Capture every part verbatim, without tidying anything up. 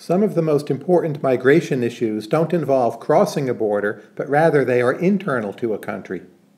Some of the most important migration issues don't involve crossing a border, but rather they are internal to a country.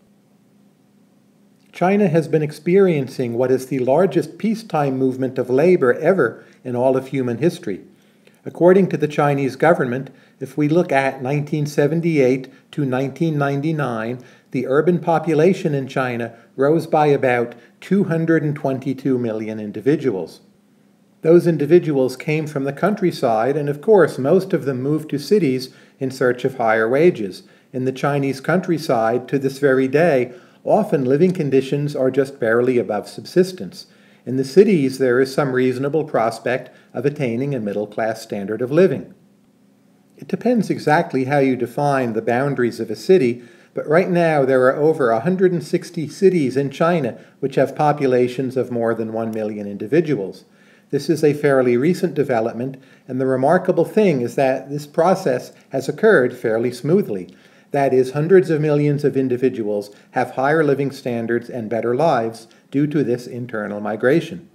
China has been experiencing what is the largest peacetime movement of labor ever in all of human history. According to the Chinese government, if we look at nineteen seventy-eight to nineteen ninety-nine, the urban population in China rose by about two hundred twenty-two million individuals. Those individuals came from the countryside, and of course most of them moved to cities in search of higher wages. In the Chinese countryside, to this very day, often living conditions are just barely above subsistence. In the cities, there is some reasonable prospect of attaining a middle-class standard of living. It depends exactly how you define the boundaries of a city, but right now there are over one hundred sixty cities in China which have populations of more than one million individuals. This is a fairly recent development, and the remarkable thing is that this process has occurred fairly smoothly. That is, hundreds of millions of individuals have higher living standards and better lives due to this internal migration.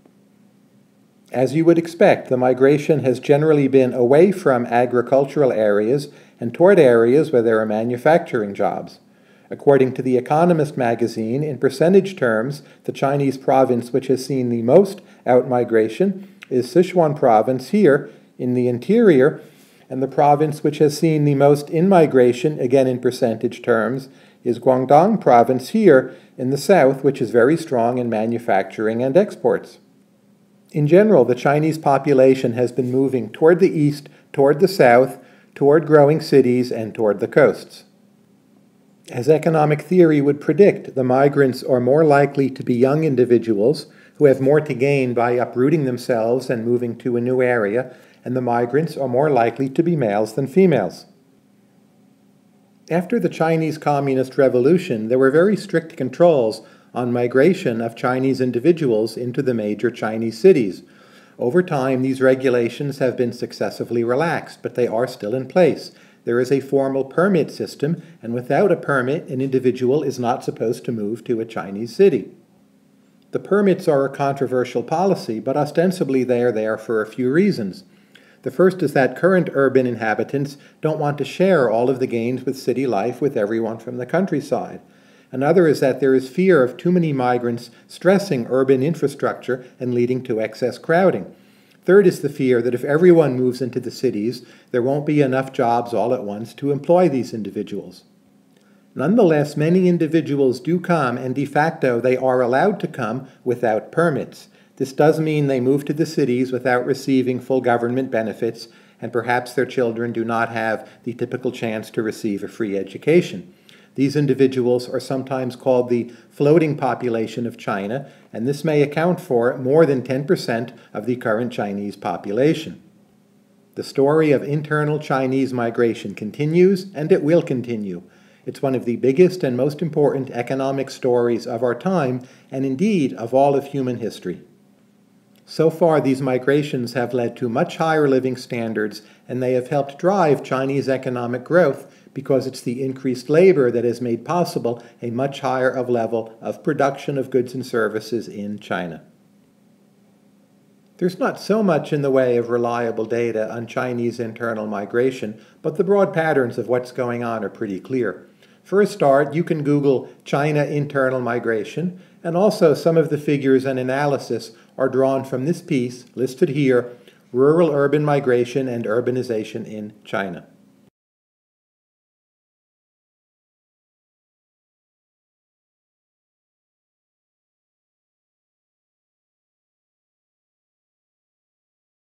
As you would expect, the migration has generally been away from agricultural areas and toward areas where there are manufacturing jobs. According to The Economist magazine, in percentage terms, the Chinese province which has seen the most outmigration is Sichuan province here in the interior, and the province which has seen the most in-migration, again in percentage terms, is Guangdong province here in the south, which is very strong in manufacturing and exports. In general, the Chinese population has been moving toward the east, toward the south, toward growing cities, and toward the coasts. As economic theory would predict, the migrants are more likely to be young individuals who have more to gain by uprooting themselves and moving to a new area, and the migrants are more likely to be males than females. After the Chinese Communist Revolution, there were very strict controls on migration of Chinese individuals into the major Chinese cities. Over time, these regulations have been successively relaxed, but they are still in place. There is a formal permit system, and without a permit, an individual is not supposed to move to a Chinese city. The permits are a controversial policy, but ostensibly they are there for a few reasons. The first is that current urban inhabitants don't want to share all of the gains with city life with everyone from the countryside. Another is that there is fear of too many migrants stressing urban infrastructure and leading to excess crowding. Third is the fear that if everyone moves into the cities, there won't be enough jobs all at once to employ these individuals. Nonetheless, many individuals do come, and de facto they are allowed to come without permits. This does mean they move to the cities without receiving full government benefits, and perhaps their children do not have the typical chance to receive a free education. These individuals are sometimes called the floating population of China, and this may account for more than ten percent of the current Chinese population. The story of internal Chinese migration continues, and it will continue. It's one of the biggest and most important economic stories of our time, and indeed of all of human history. So far, these migrations have led to much higher living standards, and they have helped drive Chinese economic growth because it's the increased labor that has made possible a much higher of level of production of goods and services in China. There's not so much in the way of reliable data on Chinese internal migration, but the broad patterns of what's going on are pretty clear. For a start, you can Google China internal migration, and also some of the figures and analysis are drawn from this piece listed here, Rural Urban Migration and Urbanization in China.